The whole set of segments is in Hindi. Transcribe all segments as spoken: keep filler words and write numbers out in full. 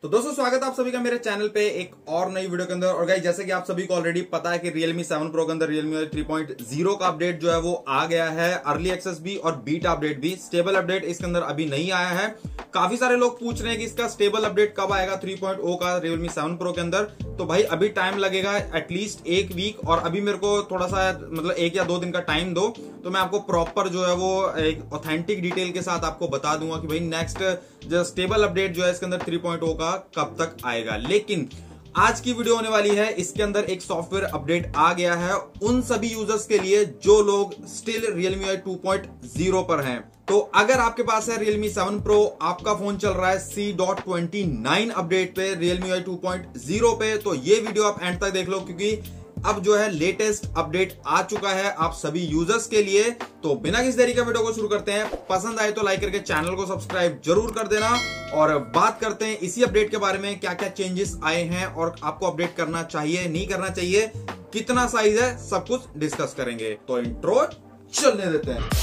तो दोस्तों स्वागत है आप सभी का मेरे चैनल पे एक और नई वीडियो के अंदर। और गाइस जैसे कि आप सभी को ऑलरेडी पता है कि Realme सेवन Pro के अंदर Realme थ्री पॉइंट ज़ीरो का अपडेट जो है वो आ गया है। अर्ली एक्सेस भी और बीटा अपडेट भी, स्टेबल अपडेट इसके अंदर अभी नहीं आया है। काफी सारे लोग पूछ रहे हैं कि इसका स्टेबल अपडेट कब आएगा थ्री पॉइंट ज़ीरो का Realme सेवन Pro के अंदर। तो भाई अभी टाइम लगेगा एटलीस्ट एक वीक, और अभी मेरे को थोड़ा सा मतलब एक या दो दिन का टाइम दो तो मैं आपको प्रॉपर जो है वो एक ऑथेंटिक डिटेल के साथ आपको बता दूंगा कि भाई नेक्स्ट जो स्टेबल अपडेट जो है इसके अंदर थ्री पॉइंट ज़ीरो का कब तक आएगा। लेकिन आज की वीडियो होने वाली है, इसके अंदर एक सॉफ्टवेयर अपडेट आ गया है उन सभी यूजर्स के लिए जो लोग still Realme two point zero पर हैं। तो अगर आपके पास है Realme सेवन Pro, आपका फोन चल रहा है सी ट्वेंटी नाइन अपडेट पे Realme टू पॉइंट ज़ीरो पे, तो ये वीडियो आप एंड तक देख लो क्योंकि अब जो है लेटेस्ट अपडेट आ चुका है आप सभी यूजर्स के लिए। तो बिना किसी देरी का वीडियो को शुरू करते हैं। पसंद आए तो लाइक करके चैनल को सब्सक्राइब जरूर कर देना, और बात करते हैं इसी अपडेट के बारे में, क्या क्या चेंजेस आए हैं और आपको अपडेट करना चाहिए नहीं करना चाहिए, कितना साइज है, सब कुछ डिस्कस करेंगे। तो इंट्रो चलने देते हैं।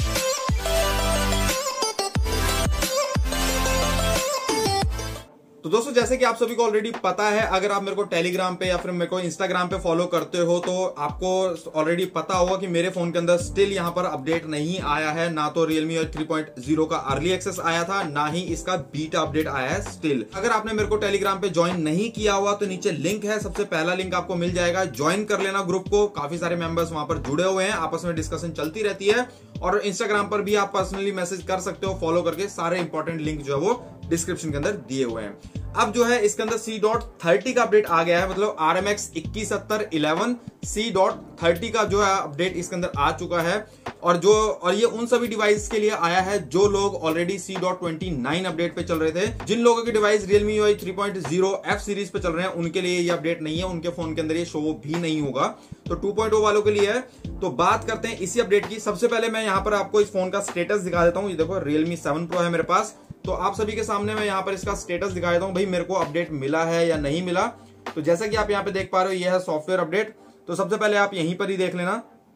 तो दोस्तों जैसे कि आप सभी को ऑलरेडी पता है, अगर आप मेरे को टेलीग्राम पे या फिर मेरे को इंस्टाग्राम पे फॉलो करते हो तो आपको ऑलरेडी पता होगा कि मेरे फोन के अंदर स्टिल यहां पर अपडेट नहीं आया है। ना तो Realme थ्री पॉइंट ज़ीरो का अर्ली एक्सेस आया था, ना ही इसका बीटा अपडेट आया है स्टिल। अगर आपने मेरे को टेलीग्राम पे ज्वाइन नहीं किया हुआ तो नीचे लिंक है, सबसे पहला लिंक आपको मिल जाएगा, ज्वाइन कर लेना ग्रुप को। काफी सारे मेंबर्स वहां पर जुड़े हुए हैं, आपस में डिस्कशन चलती रहती है, और इंस्टाग्राम पर भी आप पर्सनली मैसेज कर सकते हो फॉलो करके। सारे इंपॉर्टेंट लिंक जो है वो डिस्क्रिप्शन के अंदर दिए हुए हैं। अब जो है इसके अंदर सी थर्टी का अपडेट आ गया है, मतलब आर एम एक्स इक्कीस सत्तर इलेवन सी थर्टी का जो है अपडेट इसके अंदर आ चुका है। और जो और ये उन सभी डिवाइस के लिए आया है जो लोग already C twenty nine update पे चल रहे थे। जिन लोगों के device Realme three point zero F series पे चल रहे हैं उनके लिए ये अपडेट नहीं है, उनके फोन के अंदर ये शो भी नहीं होगा। तो टू पॉइंट ज़ीरो वालों के लिए है। तो बात करते हैं इसी अपडेट की। सबसे पहले मैं यहाँ पर आपको इस फोन का स्टेटस दिखा देता हूँ। ये देखो Realme सेवन Pro है मेरे पास, तो आप सभी के सामने मैं यहाँ पर इसका स्टेटस दिखा देता हूँ, भाई मेरे को अपडेट मिला है या नहीं मिला। तो जैसा कि आप यहाँ पे देख पा रहे हो ये है सॉफ्टवेयर अपडेट। तो सबसे पहले आप यहीं पर ही देख लेना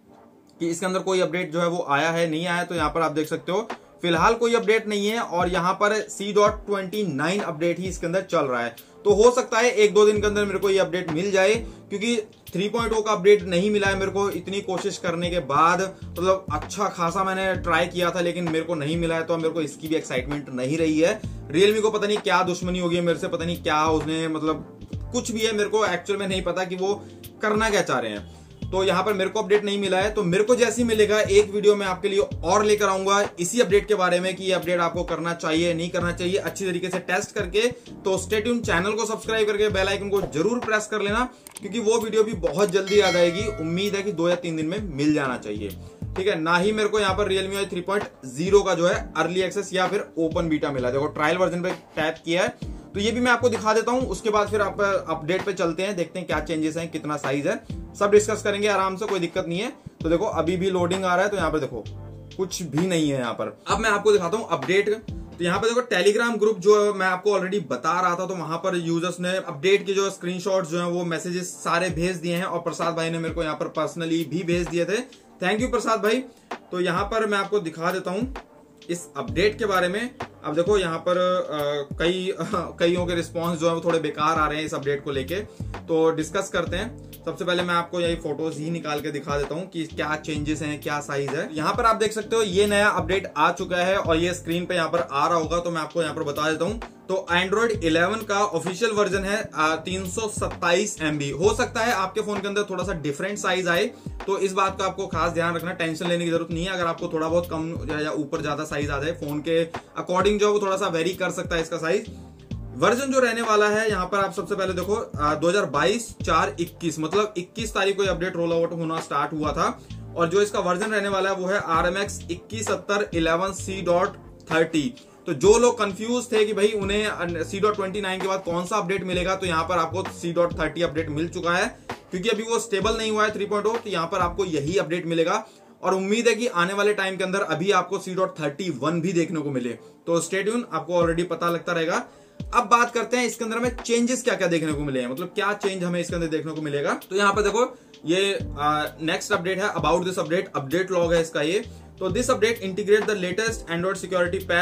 कि इसके अंदर कोई अपडेट जो है वो आया है नहीं आया। तो यहाँ पर आप देख सकते हो फिलहाल कोई अपडेट नहीं है, और यहाँ पर सी ट्वेंटी नाइन अपडेट ही इसके अंदर चल रहा है। तो हो सकता है एक दो दिन के अंदर मेरे को ये अपडेट मिल जाए, क्योंकि थ्री पॉइंट ज़ीरो का अपडेट नहीं मिला है मेरे को। इतनी कोशिश करने के बाद मतलब अच्छा खासा मैंने ट्राई किया था लेकिन मेरे को नहीं मिला है, तो मेरे को इसकी भी एक्साइटमेंट नहीं रही है। Realme को पता नहीं क्या दुश्मनी होगी मेरे से, पता नहीं क्या उसने मतलब कुछ भी है, मेरे को एक्चुअल में नहीं पता कि वो करना क्या चाह रहे हैं। तो यहाँ पर मेरे को अपडेट नहीं मिला है, तो मेरे को जैसे ही मिलेगा एक वीडियो मैं आपके लिए और लेकर आऊंगा इसी अपडेट के बारे में कि ये अपडेट आपको करना चाहिए नहीं करना चाहिए, अच्छी तरीके से टेस्ट करके। तो स्टे ट्यून, चैनल को सब्सक्राइब करके बेल आइकन को जरूर प्रेस कर लेना, क्योंकि वो वीडियो भी बहुत जल्दी आ जाएगी। उम्मीद है कि दो या तीन दिन में मिल जाना चाहिए, ठीक है। ना ही मेरे को यहाँ पर Realme थ्री पॉइंट ज़ीरो का जो है अर्ली एक्सेस या फिर ओपन बीटा मिला। देखो ट्रायल वर्जन पे टैप किया है, तो ये भी मैं आपको दिखा देता हूं। उसके बाद फिर आप अपडेट पे चलते हैं, देखते हैं क्या चेंजेस हैं, कितना साइज है, सब डिस्कस करेंगे आराम से, कोई दिक्कत नहीं है। तो देखो अभी भी लोडिंग आ रहा है, तो यहाँ पे देखो कुछ भी नहीं है यहाँ पर। अब मैं आपको दिखाता हूँ अपडेट। तो यहाँ पे देखो टेलीग्राम ग्रुप जो मैं आपको ऑलरेडी बता रहा था, तो वहां पर यूजर्स ने अपडेट के जो स्क्रीनशॉट्स जो है वो मैसेजेस सारे भेज दिए हैं, और प्रसाद भाई ने मेरे को यहाँ पर पर्सनली भी भेज दिए थे। थैंक यू प्रसाद भाई। तो यहाँ पर मैं आपको दिखा देता हूँ इस अपडेट के बारे में। अब देखो यहाँ पर आ, कई कईयों के रिस्पांस जो है वो थोड़े बेकार आ रहे हैं इस अपडेट को लेके, तो डिस्कस करते हैं। सबसे पहले मैं आपको यही फोटोज ही निकाल के दिखा देता हूँ कि क्या चेंजेस हैं, क्या साइज है। यहाँ पर आप देख सकते हो ये नया अपडेट आ चुका है, और ये स्क्रीन पे यहाँ पर आ रहा होगा, तो मैं आपको यहाँ पर बता देता हूँ। तो एंड्रॉइड इलेवन का ऑफिशियल वर्जन है तीन सौ सत्ताईस एम बी। हो सकता है आपके फोन के अंदर थोड़ा सा डिफरेंट साइज आए, तो इस बात का आपको खास ध्यान रखना, टेंशन लेने की जरूरत नहीं है। अगर आपको थोड़ा बहुत कम या ऊपर ज्यादा साइज आ जाए, फोन के अकॉर्डिंग जो है वो थोड़ा सा वेरी कर सकता है इसका साइज। वर्जन जो रहने वाला है यहाँ पर आप सबसे पहले देखो दो हजार बाईस चार इक्कीस, मतलब इक्कीस तारीख को अपडेट रोल आउट होना स्टार्ट हुआ था, और जो इसका वर्जन रहने वाला है वो है आर एम एक्स इक्कीस सत्तर इलेवन सी थर्टी। तो जो लोग कंफ्यूज थे कि भाई उन्हें सी ट्वेंटी नाइन के बाद कौन सा अपडेट मिलेगा, तो यहाँ पर आपको सी थर्टी अपडेट मिल चुका है, क्योंकि अभी वो स्टेबल नहीं हुआ है थ्री पॉइंट ज़ीरो। तो यहाँ पर आपको यही अपडेट मिलेगा, और उम्मीद है कि आने वाले टाइम के अंदर अभी आपको सी थर्टी वन भी देखने को मिले। तो स्टे ट्यून, आपको ऑलरेडी पता लगता रहेगा। अब बात करते हैं इसके अंदर हमें चेंजेस क्या क्या देखने को मिले हैं, मतलब क्या चेंज हमें इसके अंदर देखने को मिलेगा। तो यहाँ पर देखो ये नेक्स्ट अपडेट है, about this update, update log है इसका ये। तो this update integrate the latest Android security patch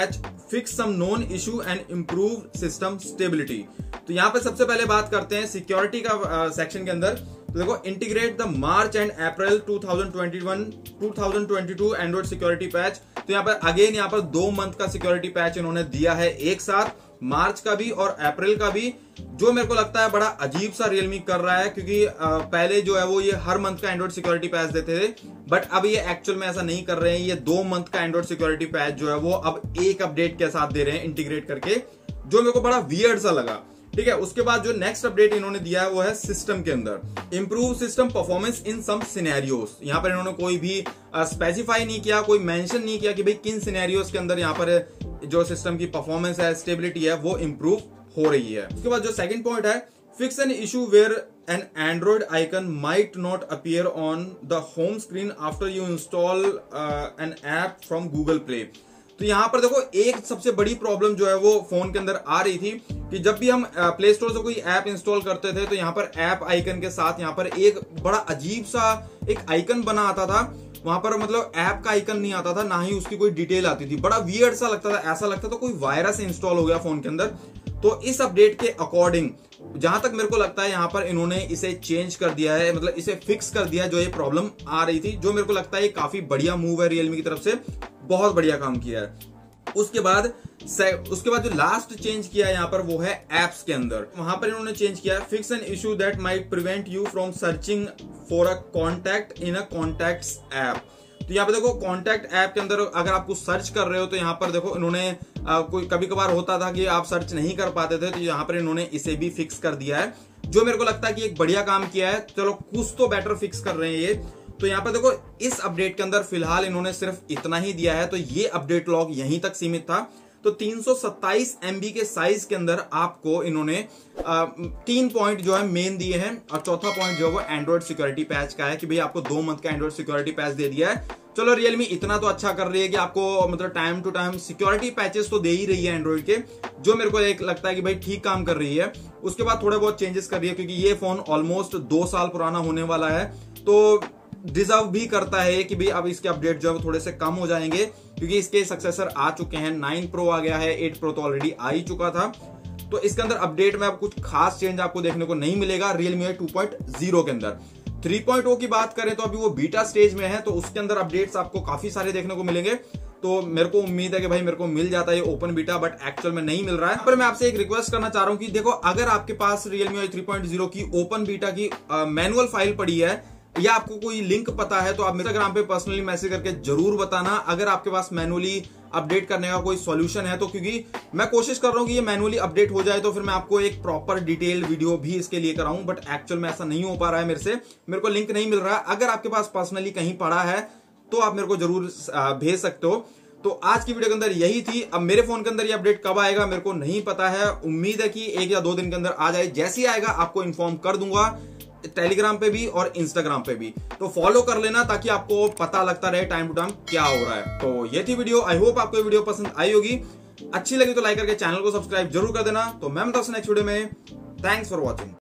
fix some known issue and improve system stability. तो यहाँ पे सबसे पहले बात करते हैं सिक्योरिटी का सेक्शन के अंदर। तो देखो, integrate the March and April two thousand twenty one two thousand twenty two Android security patch. तो यहाँ पर अगेन यहाँ पर दो मंथ का सिक्योरिटी पैच इन्होंने दिया है एक साथ, मार्च का भी और अप्रैल का भी, जो मेरे को लगता है बड़ा अजीब सा रियलमी कर रहा है, क्योंकि पहले जो है वो ये हर मंथ का एंड्रॉइड सिक्योरिटी पैच देते थे, बट अब ये एक्चुअल में ऐसा नहीं कर रहे हैं। ये दो मंथ का एंड्रॉइड सिक्योरिटी पैच जो है वो अब एक अपडेट के साथ दे रहे हैं इंटीग्रेट करके, जो मेरे को बड़ा वियर्ड सा लगा। ठीक है, उसके बाद जो नेक्स्ट अपडेट इन्होंने दिया है वो है सिस्टम के अंदर, improve system performance in some scenarios. यहाँ पर इन्होंने कोई भी स्पेसिफाई नहीं किया, कोई मेंशन नहीं किया कि भाई किन सिनेरियोज के अंदर यहाँ पर जो सिस्टम की परफॉर्मेंस है, स्टेबिलिटी है, वो इंप्रूव हो रही है। उसके बाद जो सेकंड पॉइंट है, fix an issue where an Android icon might not appear on the home screen after you install an app from Google Play. तो यहां पर देखो, एक सबसे बड़ी प्रॉब्लम जो है वो फोन के अंदर आ रही थी कि जब भी हम प्ले स्टोर से कोई ऐप इंस्टॉल करते थे तो यहाँ पर ऐप आइकन के साथ यहाँ पर एक बड़ा अजीब सा एक आइकन बना आता था। वहां पर मतलब ऐप का आइकन नहीं आता था, ना ही उसकी कोई डिटेल आती थी, बड़ा वियर्ड सा लगता था, ऐसा लगता था कोई वायरस इंस्टॉल हो गया फोन के अंदर। तो इस अपडेट के अकॉर्डिंग जहां तक मेरे को लगता है यहाँ पर इन्होंने इसे चेंज कर दिया है, मतलब इसे फिक्स कर दिया है, जो ये प्रॉब्लम आ रही थी, जो मेरे को लगता है काफी बढ़िया मूव है रियलमी की तरफ से, बहुत बढ़िया काम किया है। उसके बाद उसके बाद जो लास्ट चेंज किया है यहाँ पर वो है एप्स के अंदर। वहां पर इन्होंने चेंज किया है, fix an issue that might prevent you from searching for a contact in a contacts app. तो यहाँ पे देखो, कॉन्टैक्ट ऐप के अंदर अगर आपको सर्च कर रहे हो तो यहाँ पर देखो इन्होंने आ, कोई कभी कभार होता था कि आप सर्च नहीं कर पाते थे, तो यहाँ पर इन्होंने इसे भी फिक्स कर दिया है, जो मेरे को लगता है कि एक बढ़िया काम किया है। चलो, कुछ तो बेटर फिक्स कर रहे हैं ये। तो यहाँ पर देखो, इस अपडेट के अंदर फिलहाल इन्होंने सिर्फ इतना ही दिया है, तो ये अपडेट लॉग यहीं तक सीमित था। तो तीन सौ सत्ताईस एमबी के साइज के अंदर आपको इन्होंने आ, तीन पॉइंट जो है मेन दिए हैं, और चौथा पॉइंट जो है वो एंड्रॉइड सिक्योरिटी पैच का है कि भाई आपको दो मंथ का एंड्रॉइड सिक्योरिटी पैच दे दिया है। चलो, रियलमी इतना तो अच्छा कर रही है कि आपको मतलब time to time security patches तो दे ही रही है एंड्रॉइड के, जो मेरे को एक लगता है कि भाई ठीक काम कर रही है। उसके बाद थोड़े बहुत चेंजेस कर रही है, क्योंकि ये फोन ऑलमोस्ट दो साल पुराना होने वाला है, तो डिजर्व भी करता है कि भाई अब इसके अपडेट जो है थोड़े से कम हो जाएंगे, क्योंकि इसके सक्सेसर आ चुके हैं, नाइन प्रो आ गया है, एट प्रो तो ऑलरेडी आ ही चुका था। तो इसके अंदर अपडेट में अब कुछ खास चेंज आपको देखने को नहीं मिलेगा रियलमी टू पॉइंट ज़ीरो के अंदर। थ्री पॉइंट ज़ीरो की बात करें तो अभी वो बीटा स्टेज में है, तो उसके अंदर अपडेट्स आपको काफी सारे देखने को मिलेंगे। तो मेरे को उम्मीद है कि भाई मेरे को मिल जाता है ओपन बीटा, बट एक्चुअल में नहीं मिल रहा है। पर मैं आपसे एक रिक्वेस्ट करना चाह रहा हूं कि देखो, अगर आपके पास रियलमी थ्री पॉइंट ज़ीरो की ओपन बीटा की मैनुअल फाइल पड़ी है या आपको कोई लिंक पता है, तो आप इंस्टाग्राम पे पर्सनली मैसेज करके जरूर बताना अगर आपके पास मैनुअली अपडेट करने का कोई सॉल्यूशन है तो, क्योंकि मैं कोशिश कर रहा हूं कि ये मैनुअली अपडेट हो जाए तो फिर मैं आपको एक प्रॉपर डिटेल वीडियो भी इसके लिए कराऊं, बट एक्चुअल में ऐसा नहीं हो पा रहा है मेरे से, मेरे को लिंक नहीं मिल रहा है। अगर आपके पास पर्सनली कहीं पड़ा है तो आप मेरे को जरूर भेज सकते हो। तो आज की वीडियो के अंदर यही थी। अब मेरे फोन के अंदर ये अपडेट कब आएगा मेरे को नहीं पता है, उम्मीद है कि एक या दो दिन के अंदर आ जाए। जैसे ही आएगा आपको इन्फॉर्म कर दूंगा, टेलीग्राम पे भी और इंस्टाग्राम पे भी, तो फॉलो कर लेना ताकि आपको पता लगता रहे टाइम टू टाइम क्या हो रहा है। तो ये थी वीडियो, आई होप आपको ये वीडियो पसंद आई होगी। अच्छी लगी तो लाइक करके चैनल को सब्सक्राइब जरूर कर देना। तो मैं मिलता हूं नेक्स्ट वीडियो में। Thanks for watching.